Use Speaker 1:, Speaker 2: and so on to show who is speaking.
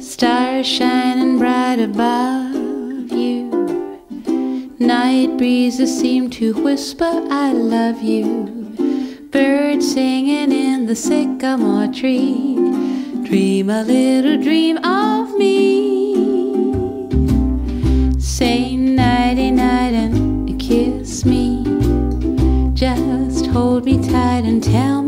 Speaker 1: Stars shining bright above you. Night breezes seem to whisper, I love you. Birds singing in the sycamore tree. Dream a little dream of me. Say nighty-night and kiss me. Just hold me tight and tell